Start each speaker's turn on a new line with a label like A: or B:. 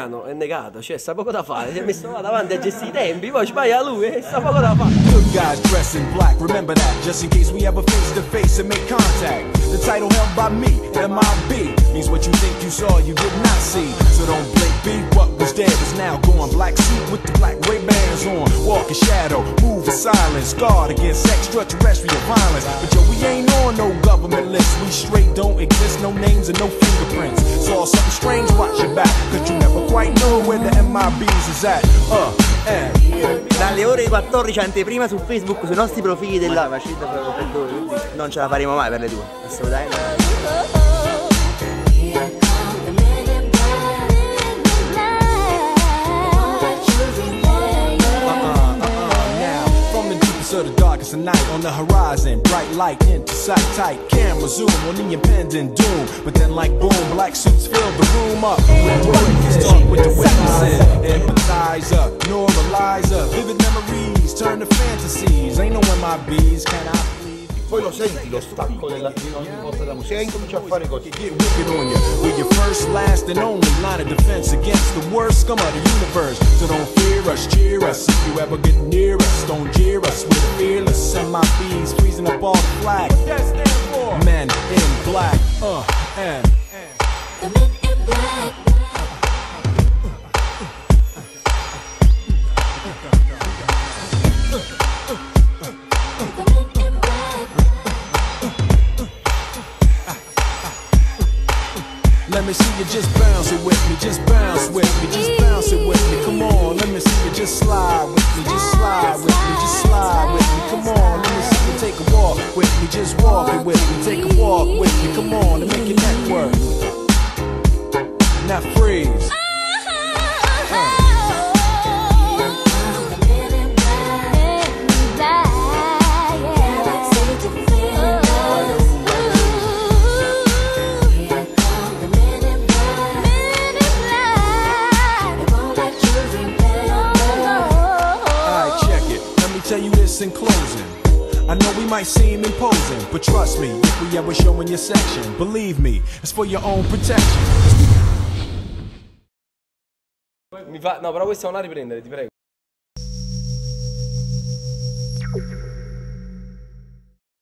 A: italiano è negato, cioè sta poco da fare, si è messo là davanti a gestire i tempi, poi sbaglia lui e sta poco da fare.
B: Good guys dressed in black, remember that, just in case we ever face to face and make contact. The title held by me, MIB, means what you think you saw, you did not see. So don't blink, be what was dead is now gone. Black suit with the black Ray-Bans on, walk in shadow, move in silence, guard against extraterrestrial violence. But yo, we ain't on no government list, we straight don't exist, no names and no fingerprints. Saw something strange, watch your back, cause you never quite know where the MIBs is at.
C: Dalle ore 14 anteprima su Facebook, sui nostri profili della Macida per 2, non ce la faremo mai per le 2, assolutamente.
B: Of the darkest of night on the horizon, bright light into sight, tight camera zoom on the impending doom. But then like boom, black suits fill the room up. Talk with the witnesses, empathize up, normalize up. Vivid memories turn to fantasies. Ain't no MIBs, can I please?
D: Poi lo senti lo stacco di ogni volta della musica e incomincia a fare così.
B: Get wicked on you. We're your first, last and only line of defense against the worst scum of the universe. So don't fear us, cheer us. If you ever get near us, don't jeer us. We're fearless. MIBs freezing up all the flag. What that stand for? Men in black. And
E: the men in black.
B: let me see you just bounce it with me, just bounce with me, just bounce it with me. Come on, let me see you just slide with me, just slide with me, just slide with me. Come on, let me see you take a walk with me, just walk it with me, take a walk with me. Come on, and make your neck work. Now freeze. Tell you this in closing, I know we might seem imposing, but trust me, if we ever show in your section, believe me, it's for your own protection.
A: No, però questa è una riprendere, ti prego.